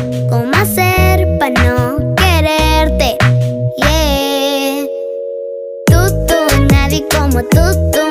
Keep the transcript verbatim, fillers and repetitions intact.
¿Cómo hacer para no quererte? Yeah. Tú, tú, nadie como tú, tú.